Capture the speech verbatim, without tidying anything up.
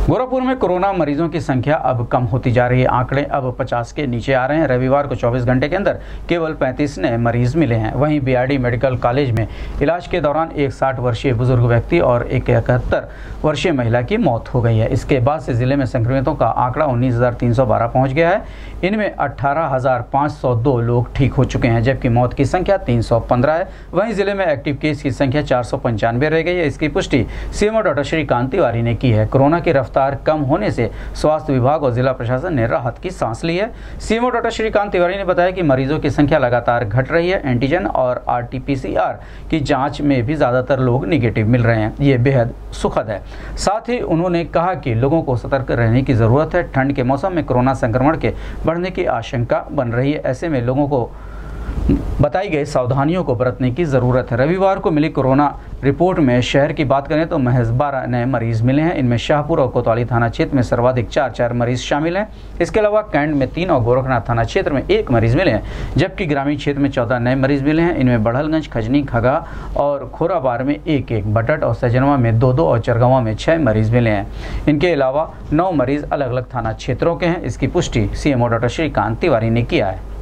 गोरखपुर में कोरोना मरीजों की संख्या अब कम होती जा रही है। आंकड़े अब पचास के नीचे आ रहे हैं। रविवार को चौबीस घंटे के अंदर केवल पैंतीस नए मरीज मिले हैं। वहीं बीआरडी मेडिकल कॉलेज में इलाज के दौरान एक साठ वर्षीय बुजुर्ग व्यक्ति और एक इकहत्तर वर्षीय महिला की मौत हो गई है। इसके बाद से जिले में संक्रमितों का आंकड़ा उन्नीस हजार तीन सौ बारह पहुँच गया है। इनमें अट्ठारह हजार पाँच सौ दो लोग ठीक हो चुके हैं, जबकि मौत की संख्या तीन सौ पंद्रह है। वहीं जिले में एक्टिव केस की संख्या चार सौ पंचानवे रह गई है। इसकी पुष्टि सीएमओ डॉक्टर श्रीकांत तिवारी ने की है। कोरोना की रफ्तार कम होने से स्वास्थ्य विभाग और जिला प्रशासन ने राहत की सांस ली है। सीएमओ डॉक्टर श्रीकांत तिवारी ने बताया कि मरीजों की संख्या लगातार घट रही है। एंटीजन और आरटीपीसीआर की जांच में भी ज्यादातर लोग निगेटिव मिल रहे हैं। ये बेहद सुखद है। साथ ही उन्होंने कहा कि लोगों को सतर्क रहने की जरूरत है। ठंड के मौसम में कोरोना संक्रमण के बढ़ने की आशंका बन रही है। ऐसे में लोगों को बताई गई सावधानियों को बरतने की ज़रूरत है। रविवार को मिली कोरोना रिपोर्ट में शहर की बात करें तो महज बारह नए मरीज मिले हैं। इनमें शाहपुर और कोतवाली थाना क्षेत्र में सर्वाधिक चार चार मरीज शामिल हैं। इसके अलावा कैंट में तीन और गोरखनाथ थाना क्षेत्र में एक मरीज मिले हैं, जबकि ग्रामीण क्षेत्र में चौदह नए मरीज मिले हैं। इनमें बढ़लगंज, खजनी, खगा और खोराबार में एक एक, बटट और सजनवा में दो दो और चरगवा में छह मरीज मिले हैं। इनके अलावा नौ मरीज अलग अलग थाना क्षेत्रों के हैं। इसकी पुष्टि सीएमओ डॉक्टर श्रीकांत तिवारी ने किया है।